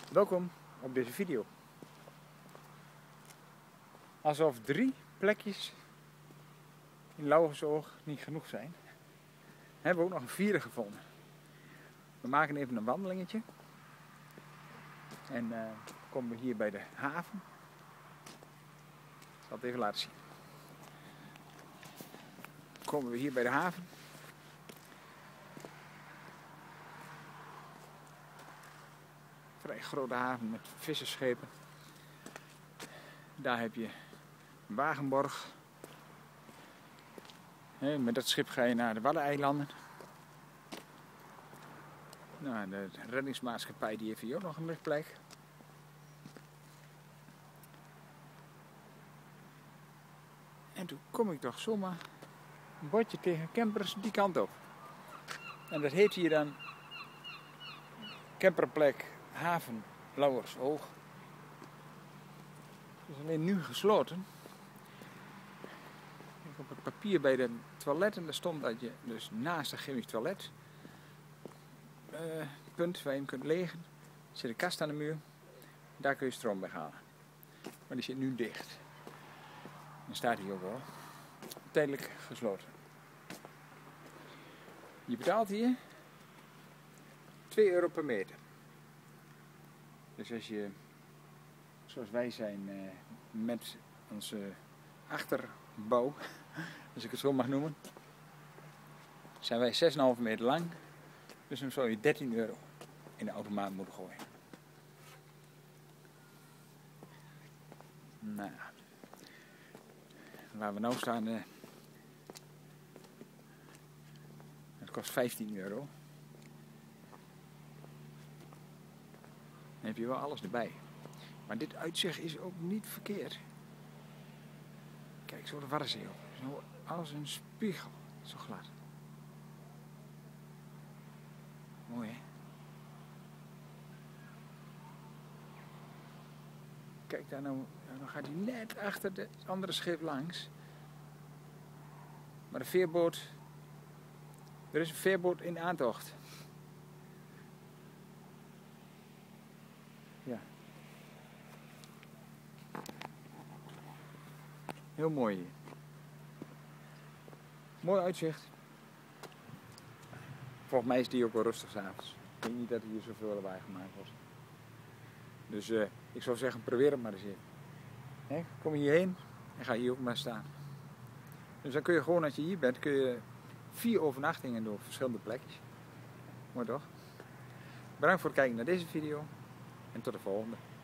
Welkom op deze video. Alsof 3 plekjes in Lauwersoog niet genoeg zijn, hebben we ook nog een 4e gevonden. We maken even een wandelingetje en komen we hier bij de haven. Ik zal het even laten zien. Komen we hier bij de haven. Vrij grote haven met vissersschepen. Daar heb je een Wagenborg. Met dat schip ga je naar de Waddeneilanden. Nou, de reddingsmaatschappij die heeft hier ook nog een plek. En toen kom ik toch zomaar een bordje tegen campers die kant op. En dat heet hier dan camperplek Haven Lauwersoog. Het is alleen nu gesloten. Op het papier bij de toiletten daar stond dat je dus naast het chemisch toilet punt waar je hem kunt legen, zit een kast aan de muur. Daar kun je stroom bij halen. Maar die zit nu dicht. Dan staat hij ook wel. Tijdelijk gesloten. Je betaalt hier 2 euro per meter. Dus als je, zoals wij zijn met onze achterbouw, als ik het zo mag noemen, zijn wij 6,5 meter lang. Dus dan zou je 13 euro in de automaat moeten gooien. Nou ja. Waar we nou staan, het kost 15 euro. Dan heb je wel alles erbij. Maar dit uitzicht is ook niet verkeerd. Kijk, zo de Waddenzee op. Zo als een spiegel. Zo glad. Mooi hè? Kijk daar nou, dan gaat hij net achter het andere schip langs. Maar de veerboot, er is een veerboot in aantocht. Ja. Heel mooi hier. Mooi uitzicht. Volgens mij is die ook wel rustig 's avonds. Ik denk niet dat hier zoveel lawaai gemaakt wordt. Dus ik zou zeggen, probeer het maar eens hier. Kom hierheen en ga hier ook maar staan. Dus dan kun je gewoon, als je hier bent, kun je 4 overnachtingen doen op verschillende plekjes. Mooi toch? Bedankt voor het kijken naar deze video en tot de volgende.